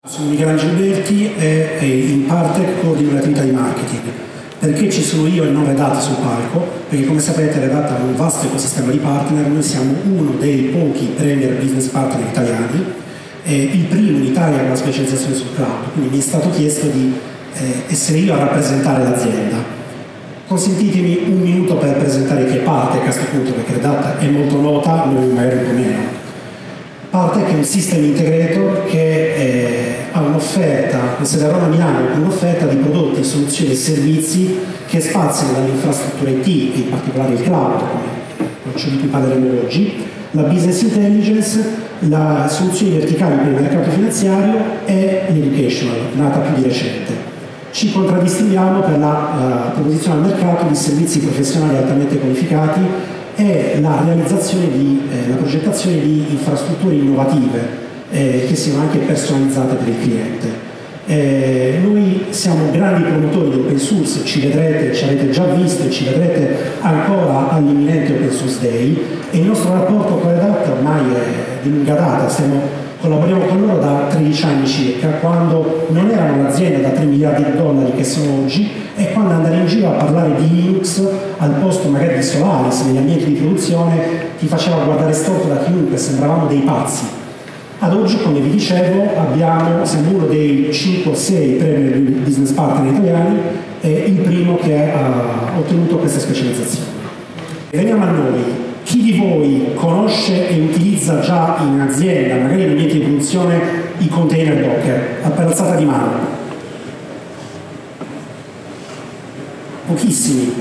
Sono Michelangelo Berti e in parte coordino l'attività di marketing. Perché ci sono io e non Red Hat sul palco? Perché come sapete Red Hat ha un vasto ecosistema di partner, noi siamo uno dei pochi premier business partner italiani, il primo in Italia con la specializzazione sul cloud, quindi mi è stato chiesto di essere io a rappresentare l'azienda. Consentitemi un minuto per presentare che parte a questo punto, perché Red Hat è molto nota, noi magari un po' meno. Parte che è un system integrator che ha un'offerta, con sede a Roma e Milano, un'offerta di prodotti, soluzioni e servizi che spaziano dall'infrastruttura IT, in particolare il cloud, come ciò di cui parleremo oggi, la business intelligence, le soluzioni verticali per il mercato finanziario e l'educational, nata più di recente. Ci contraddistinguiamo per la proposizione al mercato di servizi professionali altamente qualificati e la realizzazione la progettazione di infrastrutture innovative che siano anche personalizzate per il cliente. Noi siamo grandi promotori di open source, ci vedrete, ci avete già visto e ci vedrete ancora all'imminente Open Source Day, e il nostro rapporto con Red Hat ormai è di lunga data, collaboriamo con loro da 13 anni circa, quando non erano un'azienda da $3 miliardi che sono oggi, e quando andare in giro a parlare di Linux al posto magari di Solaris negli ambienti di produzione ti faceva guardare storto da chiunque, sembravamo dei pazzi. Ad oggi, come vi dicevo, siamo uno dei 5 o 6 premier business partner italiani e il primo che ha ottenuto questa specializzazione. Veniamo a noi. Chi di voi conosce e utilizza già in azienda, magari in ambienti di produzione, i container Docker? Per alzata di mano. Pochissimi.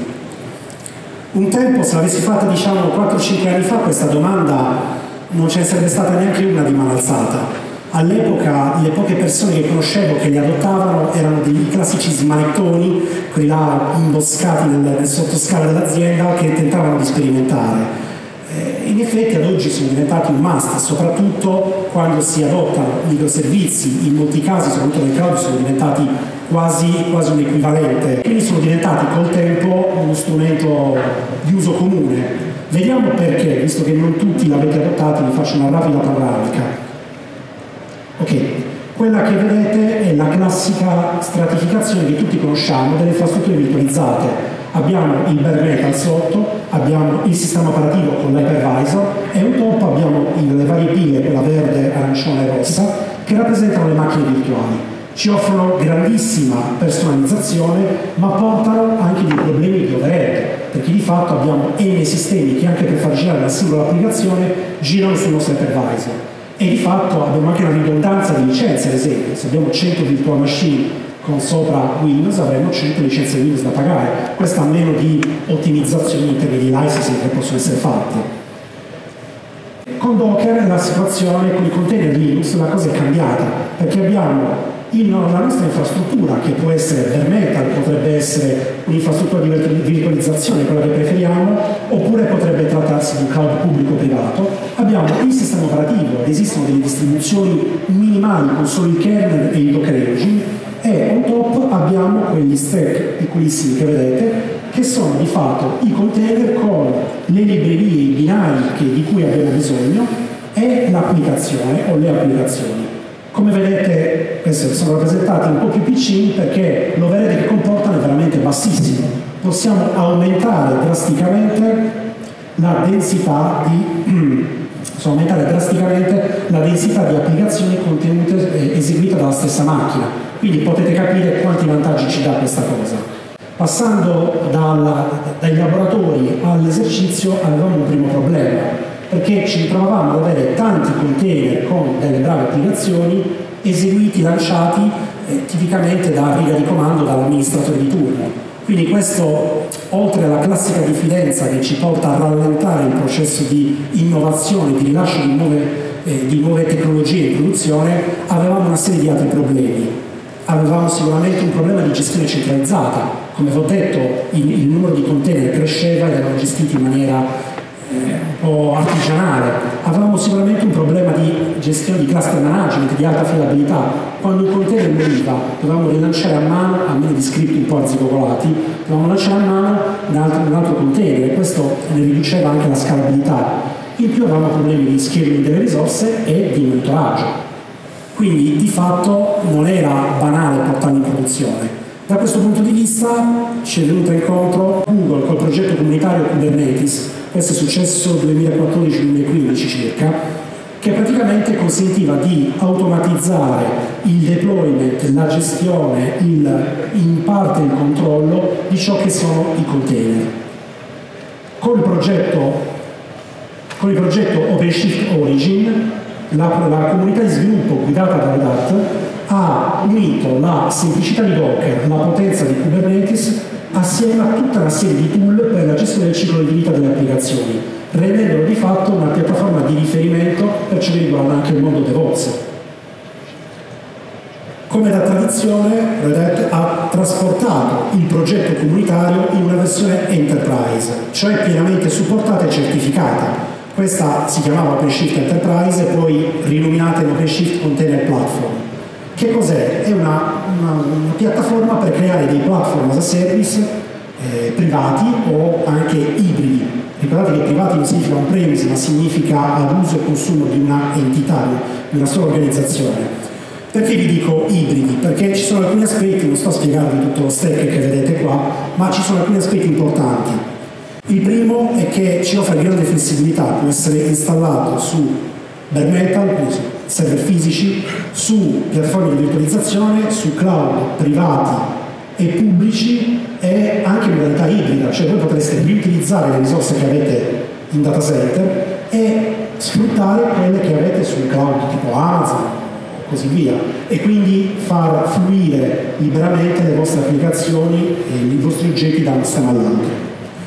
Un tempo, se l'avessi fatta 4-5 anni fa, questa domanda non ce ne sarebbe stata neanche una di mano alzata. All'epoca le poche persone che conoscevo che li adottavano erano dei classici smanettoni, quelli là imboscati nel sottoscala dell'azienda, che tentavano di sperimentare. In effetti ad oggi sono diventati un must, soprattutto quando si adottano microservizi, in molti casi, soprattutto nel cloud, sono diventati quasi un equivalente, quindi sono diventati col tempo uno strumento di uso comune. Vediamo perché, visto che non tutti l'avete adottato, vi faccio una rapida panoramica. Ok, quella che vedete è la classica stratificazione che tutti conosciamo delle infrastrutture virtualizzate. Abbiamo il bare metal sotto, abbiamo il sistema operativo con l'hypervisor e un top abbiamo le varie pile, quella verde, arancione e rossa, che rappresentano le macchine virtuali. Ci offrono grandissima personalizzazione, ma portano anche dei problemi di overhead, perché di fatto abbiamo N sistemi che anche per far girare una singola applicazione girano sul nostro hypervisor. E di fatto abbiamo anche una ridondanza di licenze, ad esempio, se abbiamo 100 virtual machine con sopra Windows avremo 100 licenze Windows da pagare, questo a meno di ottimizzazioni in termini di licensing che possono essere fatte. Con Docker la situazione, con i container Linux, la cosa è cambiata, perché abbiamo la nostra infrastruttura, che può essere bare metal, potrebbe essere un'infrastruttura di virtualizzazione, quella che preferiamo, oppure potrebbe trattarsi di un cloud pubblico o privato. Abbiamo il sistema operativo, esistono delle distribuzioni minimali con solo il kernel e il Docker Engine, e on top abbiamo quegli stack piccolissimi che vedete, che sono di fatto i container con le librerie, i binari di cui abbiamo bisogno e l'applicazione o le applicazioni. Come vedete, questi sono rappresentati un po' più piccini perché l'overhead che comportano è veramente bassissimo. Possiamo aumentare drasticamente la densità di applicazioni contenute eseguite dalla stessa macchina. Quindi potete capire quanti vantaggi ci dà questa cosa. Passando dai laboratori all'esercizio avevamo un primo problema, perché ci trovavamo ad avere tanti container con delle brave applicazioni eseguiti, lanciati tipicamente da riga di comando dall'amministratore di turno. Quindi questo, oltre alla classica diffidenza che ci porta a rallentare il processo di innovazione, di rilascio di nuove tecnologie in produzione, avevamo una serie di altri problemi. Avevamo sicuramente un problema di gestione centralizzata. Come vi ho detto, il numero di container cresceva ed erano gestiti in maniera un po' artigianale. Avevamo sicuramente un problema di gestione di cluster management, di alta affidabilità. Quando un container moriva dovevamo rilanciare a mano, a meno di script un po' arzigogolati, dovevamo lanciare a mano un altro container, e questo ne riduceva anche la scalabilità. In più avevamo problemi di scheduling delle risorse e di monitoraggio. Quindi di fatto non era banale portarlo in produzione. Da questo punto di vista ci è venuta incontro Google col progetto comunitario Kubernetes, questo è successo 2014-2015 circa, che praticamente consentiva di automatizzare il deployment, la gestione, in parte il controllo di ciò che sono i container. Con il progetto OpenShift Origin, la comunità di sviluppo guidata da Red Hat ha unito la semplicità di Docker, la potenza di Kubernetes, assieme a tutta una serie di tool per la gestione del ciclo di vita delle applicazioni, rendendolo di fatto una piattaforma di riferimento per ciò che riguarda anche il mondo DevOps. Come da tradizione, Red Hat ha trasportato il progetto comunitario in una versione enterprise, cioè pienamente supportata e certificata. Questa si chiamava OpenShift Enterprise e poi rinominata in OpenShift Container Platform. Che cos'è? È una piattaforma per creare dei platform as a service privati o anche ibridi. Ricordate che privati non significa on-premise, ma significa ad uso e consumo di una entità, di una sola organizzazione. Perché vi dico ibridi? Perché ci sono alcuni aspetti, non sto a spiegarvi tutto lo stack che vedete qua, ma ci sono alcuni aspetti importanti. Il primo è che ci offre grande flessibilità, può essere installato su bare metal, quindi su server fisici, su piattaforme di virtualizzazione, su cloud privati e pubblici e anche in modalità ibrida, cioè voi potreste riutilizzare le risorse che avete in data center e sfruttare quelle che avete sul cloud tipo Amazon e così via, e quindi far fluire liberamente le vostre applicazioni e i vostri oggetti da un sistema all'altro.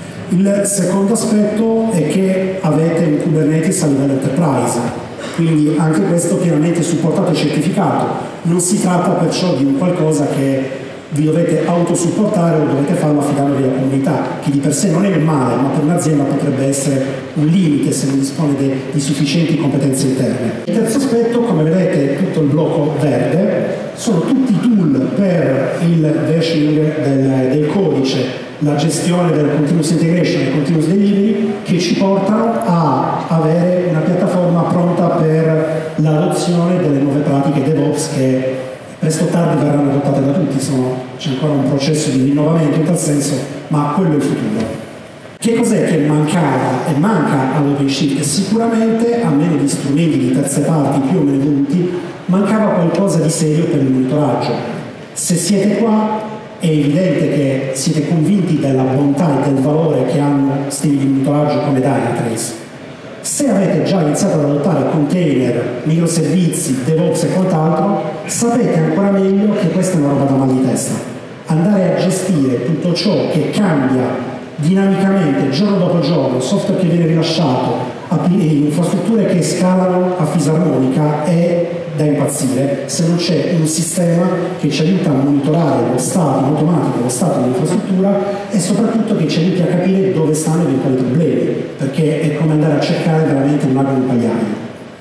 Il secondo aspetto è che avete un Kubernetes a livello enterprise, quindi anche questo pienamente supportato e certificato. Non si tratta perciò di un qualcosa che vi dovete autosupportare o dovete farlo affidandovi alla comunità, che di per sé non è un male, ma per un'azienda potrebbe essere un limite se non dispone di sufficienti competenze interne. Il terzo aspetto, come vedete tutto il blocco verde, sono tutti i tool per il versioning del codice, la gestione della continuous integration e continuous delivery, che ci portano a avere una piattaforma pronta per l'adozione delle nuove pratiche DevOps che presto o tardi verranno adottate da tutti. C'è ancora un processo di rinnovamento in tal senso, ma quello è il futuro. Che cos'è che mancava e manca all'OpenShift? Sicuramente, a meno di strumenti di terze parti più o meno evoluti, mancava qualcosa di serio per il monitoraggio. Se siete qua, è evidente che siete convinti della bontà e del valore che hanno stili di monitoraggio come Dynatrace. Se avete già iniziato ad adottare container, microservizi, DevOps e quant'altro, sapete ancora meglio che questa è una roba da mal di testa. Andare a gestire tutto ciò che cambia dinamicamente, giorno dopo giorno, software che viene rilasciato, infrastrutture che scalano a fisarmonica è da impazzire se non c'è un sistema che ci aiuta a monitorare lo stato in automatico, lo stato dell'infrastruttura e soprattutto che ci aiuti a capire dove stanno eventuali problemi, perché è come andare a cercare veramente un ago nel pagliaio.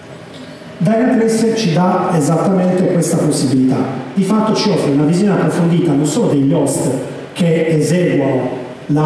Dynatrace ci dà esattamente questa possibilità. Di fatto ci offre una visione approfondita non solo degli host che eseguono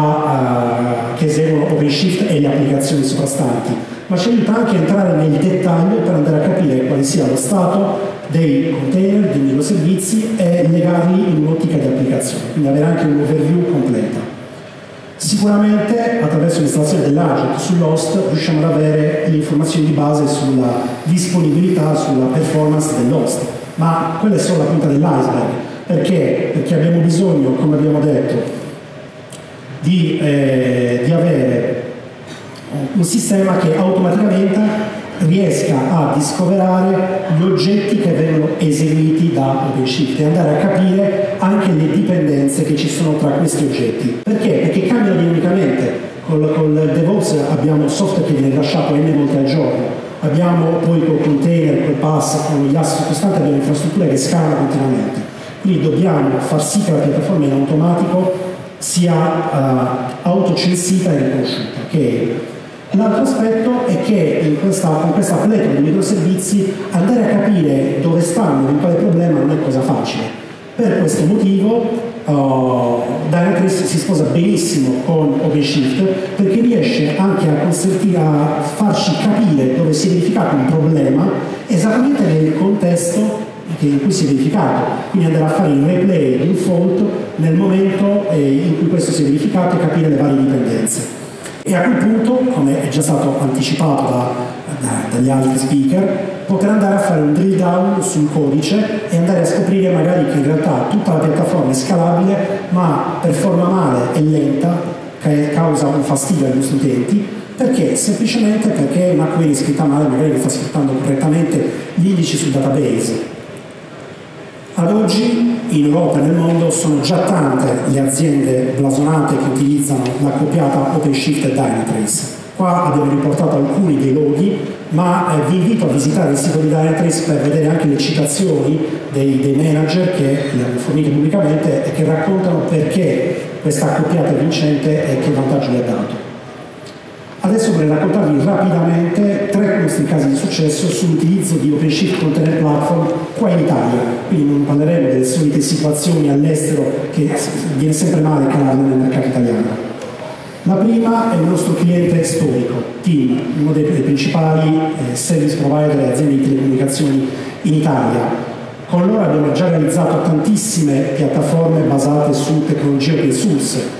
OpenShift e le applicazioni sovrastanti, ma ci aiuta anche a entrare nel dettaglio per andare a capire quale sia lo stato dei container, dei microservizi e legarli in un'ottica di applicazione, quindi avere anche un overview completa. Sicuramente attraverso l'installazione dell'agent sull'host riusciamo ad avere le informazioni di base sulla disponibilità, sulla performance dell'host, ma quella è solo la punta dell'iceberg. Perché? Perché abbiamo bisogno, come abbiamo detto, di avere un sistema che automaticamente riesca a discoverare gli oggetti che vengono eseguiti da OpenShift e andare a capire anche le dipendenze che ci sono tra questi oggetti. Perché? Perché cambiano dinamicamente. Con DevOps abbiamo software che viene rilasciato n volte al giorno, abbiamo poi col container, col pass, con gli asset costanti, abbiamo infrastrutture che scalano continuamente. Quindi dobbiamo far sì che la piattaforma in automatico sia autocensita e riconosciuta. Okay? L'altro aspetto è che con questa pletora di microservizi andare a capire dove stanno in quale problema non è cosa facile. Per questo motivo Dynatrace si sposa benissimo con OpenShift, perché riesce anche a farci capire dove si è verificato un problema esattamente nel contesto in cui si è verificato, quindi andare a fare il replay di un fault nel momento in cui questo si è verificato e capire le varie dipendenze. E a quel punto, come è già stato anticipato dagli altri speaker, poter andare a fare un drill down sul codice e andare a scoprire magari che in realtà tutta la piattaforma è scalabile, ma performa male, è lenta, causa un fastidio agli nostri utenti, perché? Semplicemente perché una query scritta male magari non sta sfruttando correttamente gli indici sul database. Ad oggi in Europa e nel mondo sono già tante le aziende blasonate che utilizzano l'accoppiata OpenShift e Dynatrace. Qua abbiamo riportato alcuni dei loghi, ma vi invito a visitare il sito di Dynatrace per vedere anche le citazioni dei manager che le hanno fornite pubblicamente e che raccontano perché questa accoppiata è vincente e che vantaggio le ha dato. Adesso vorrei raccontarvi rapidamente 3 nostri casi di successo sull'utilizzo di OpenShift Container Platform qua in Italia, quindi non parleremo delle solite situazioni all'estero che viene sempre male calarle nel mercato italiano. La prima è il nostro cliente storico, TIM, uno dei principali service provider e aziende di telecomunicazioni in Italia. Con loro abbiamo già realizzato tantissime piattaforme basate su tecnologie open source.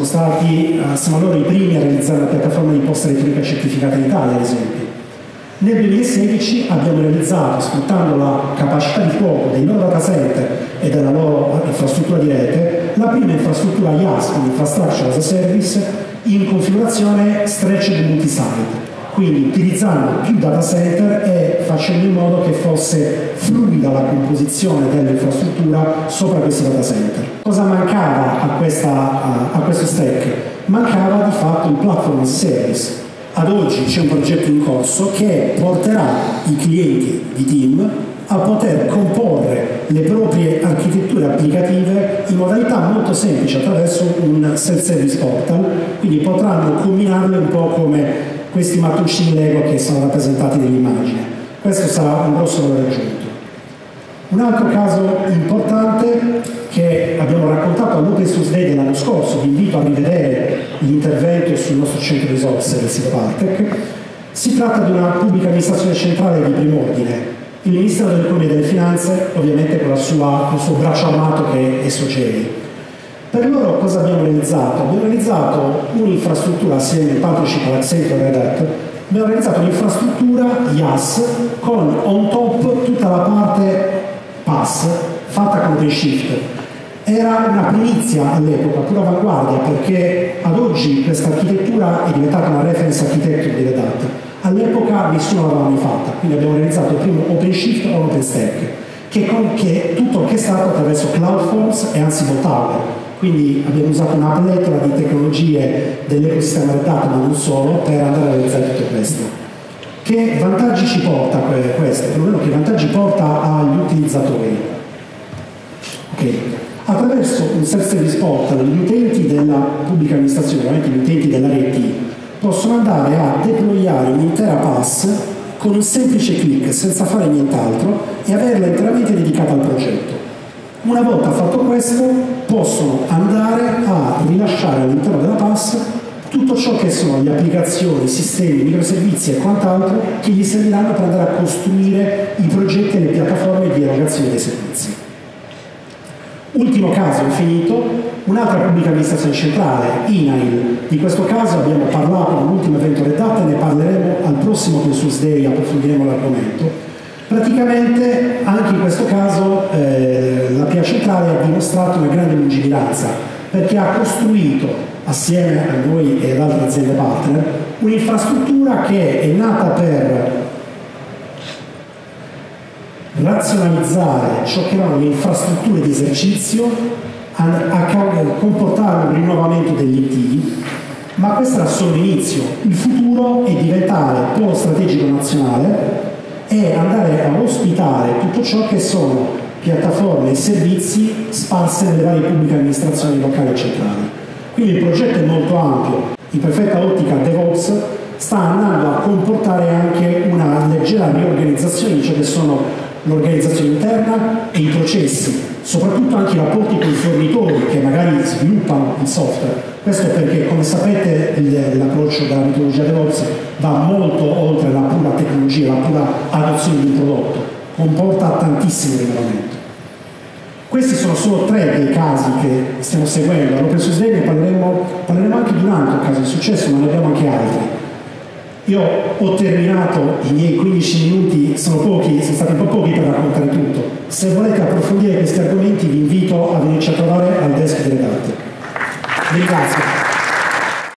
Siamo loro i primi a realizzare una piattaforma di posta elettronica certificata in Italia, ad esempio. Nel 2016 abbiamo realizzato, sfruttando la capacità di fuoco dei loro data center e della loro infrastruttura di rete, la prima infrastruttura IaaS, quindi Infrastructure as a Service, in configurazione stretched multi-site, quindi utilizzando più data center e facendo in modo che fosse fluida la composizione dell'infrastruttura sopra questi data center. Cosa mancava a questo stack? Mancava di fatto il platform as a service. Ad oggi c'è un progetto in corso che porterà i clienti di TIM a poter comporre le proprie architetture applicative in modalità molto semplice attraverso un self-service portal, quindi potranno combinarle un po' come questi mattoncini Lego che sono rappresentati nell'immagine. Questo sarà un grosso valore aggiunto. Un altro caso importante che abbiamo raccontato all'Open Source Day dell'anno scorso, vi invito a rivedere l'intervento sul nostro centro risorse del sito Partec, si tratta di una pubblica amministrazione centrale di primo ordine, il Ministero dell'Economia e delle Finanze, ovviamente con il suo braccio armato che è SOGEI. Per loro cosa abbiamo realizzato? Abbiamo realizzato un'infrastruttura assieme in partnership all'Accenture Red Hat, abbiamo realizzato un'infrastruttura IaaS con on top tutta la parte PaaS fatta con OpenShift. Era una primizia all'epoca, pura avanguardia, perché ad oggi questa architettura è diventata una reference architecture di Red Hat. All'epoca nessuno l'aveva mai fatta, quindi abbiamo realizzato il primo OpenShift o OpenStack, che è tutto orchestrato attraverso CloudForms e Ansible Tower. Quindi abbiamo usato una pletora di tecnologie dell'ecosistema Red Hat, ma non solo, per andare a realizzare tutto questo. Che vantaggi ci porta questo? Perlomeno che vantaggi porta agli utilizzatori? Okay. Attraverso un self-service portal gli utenti della pubblica amministrazione, ovviamente gli utenti della rete, possono andare a deployare un'intera PaaS con un semplice clic, senza fare nient'altro, e averla interamente dedicata al progetto. Una volta fatto questo, possono andare a rilasciare all'interno della PaaS tutto ciò che sono le applicazioni, sistemi, microservizi e quant'altro che gli serviranno per andare a costruire i progetti e le piattaforme di erogazione dei servizi. Ultimo caso infinito, un'altra pubblica amministrazione centrale, INAIL. Di questo caso abbiamo parlato nell'ultimo evento Red Hat e ne parleremo al prossimo Open Source Day, approfondiremo l'argomento. Praticamente anche in questo caso la PA centrale ha dimostrato una grande lungimiranza, perché ha costruito, assieme a noi e ad altre aziende partner, un'infrastruttura che è nata per razionalizzare ciò che erano le infrastrutture di esercizio, a comportare un rinnovamento degli IT, ma questo era solo l'inizio. Il futuro è diventare polo strategico nazionale e andare a ospitare tutto ciò che sono piattaforme e servizi sparse nelle varie pubbliche amministrazioni locali e centrali. Quindi il progetto è molto ampio, in perfetta ottica DevOps sta andando a comportare anche una leggera riorganizzazione di ciò che sono l'organizzazione interna e i processi, soprattutto anche i rapporti con i fornitori che magari sviluppano il software. Questo perché, come sapete, l'approccio della metodologia DevOps va molto oltre la pura tecnologia, la pura adozione di un prodotto. comporta tantissimo rinnovamento. Questi sono solo 3 dei casi che stiamo seguendo. All'Open Source Day ne parleremo anche di un altro caso di successo, ma ne abbiamo anche altri. Io ho terminato i miei 15 minuti, sono stati un po' pochi per raccontare tutto. Se volete approfondire questi argomenti vi invito a venirci a trovare al desk delle date. Vi ringrazio.